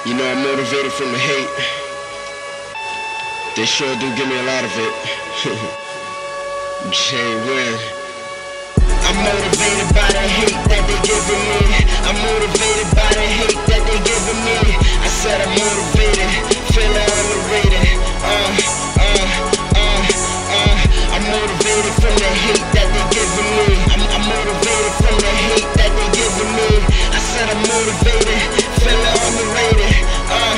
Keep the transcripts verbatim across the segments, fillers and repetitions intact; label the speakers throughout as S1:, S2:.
S1: You know I'm motivated from the hate. They sure do give me a lot of it. Jay Win. I'm motivated by the hate that they giving me. I'm motivated by the hate that they giving me. I said I'm motivated, feeling underrated. Uh, uh, uh, uh. I'm motivated from the hate that they giving me. I'm, I'm motivated from the hate that they giving me. I said I'm motivated, feeling underrated. Uh.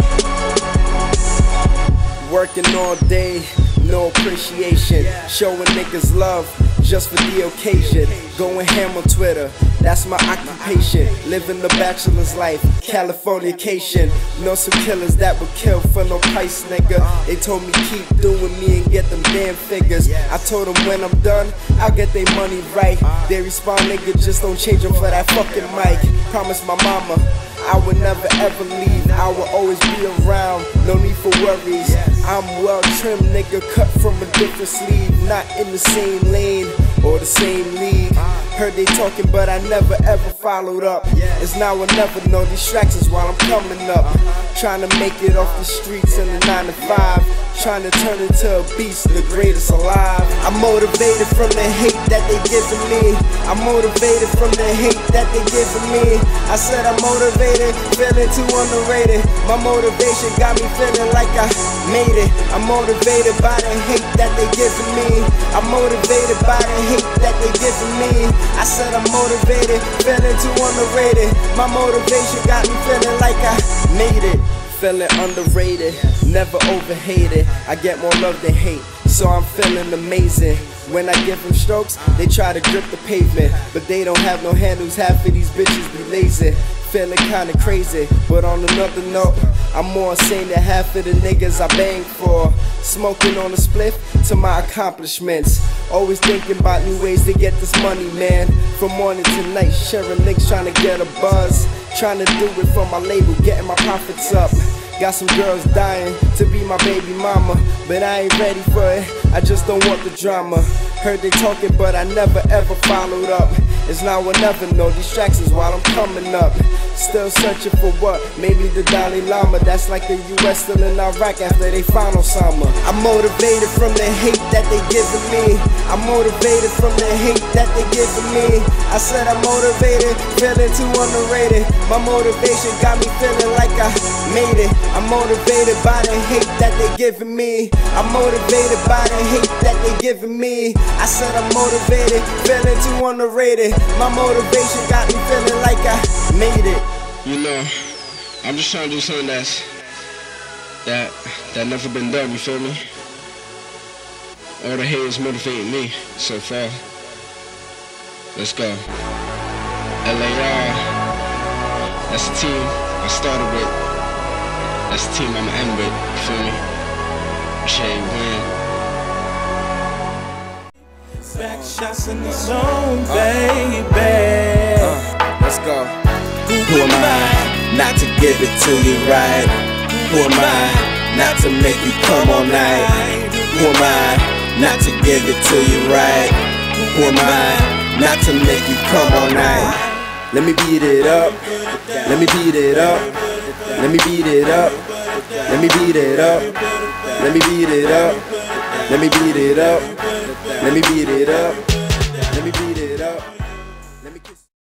S2: Working all day, no appreciation. Showing niggas love just for the occasion. Going ham on Twitter, that's my occupation. Living the bachelor's life, Californication. Know some killers that would kill for no price, nigga. They told me keep doing me and get them damn figures. I told them when I'm done, I'll get their money right. They respond, nigga, just don't change them for that fucking mic. Promise my mama I would never ever leave, I will always be around, no need for worries. I'm well trimmed, nigga, cut from a different sleeve. Not in the same lane or the same league. Heard they talking but I never ever followed up. It's now or never, no distractions while I'm coming up. Trying to make it off the streets in the nine to five. Trying to turn into a beast, the greatest alive. I'm motivated from the hate that they giving me. I'm motivated from the hate that they giving me. I said I'm motivated, feeling too underrated. My motivation got me feeling like I made it. I'm motivated by the hate that they giving me. I'm motivated by the hate that they giving me. I said I'm motivated, feeling too underrated. My motivation got me feeling like I made it. Feeling underrated, never overhated. I get more love than hate, so I'm feeling amazing. When I give them strokes, they try to grip the pavement, but they don't have no handles. Half of these bitches be lazy. Feeling kinda crazy, but on another note, I'm more insane than half of the niggas I bang for. Smoking on a spliff to my accomplishments. Always thinking about new ways to get this money, man. From morning to night, sharing links, trying to get a buzz. Trying to do it for my label, getting my profits up. Got some girls dying to be my baby mama, but I ain't ready for it, I just don't want the drama. Heard they talking but I never ever followed up. It's now or never, no distractions while I'm coming up. Still searching for what? Maybe the Dalai Lama. That's like the U S still in Iraq after they found Osama. I'm motivated from the hate that they giving me. I'm motivated from the hate that they giving me. I said I'm motivated, feeling too underrated. My motivation got me feeling like I made it. I'm motivated by the hate that they giving me. I'm motivated by the hate that they giving me. I said I'm motivated, feeling too underrated. My motivation got me feeling like I made it.
S1: You know, I'm just trying to do something that's that that never been done, you feel me? All the hate is motivating me so far. Let's go. L A R, that's the team I started with. That's the team I'ma end with, you feel me? Jay Win.
S3: Back shots in the zone, baby.
S2: Uh, let's go.
S3: Who am I not to give it to you right? Who am I not to make you come all night? Who am I not to give it to you right? Who am I not to make you come all night?
S2: Let me beat it up. Let me beat it up. Let me beat it up. Let me beat it up. Let me beat it up. Let me beat it up. Let me beat it up.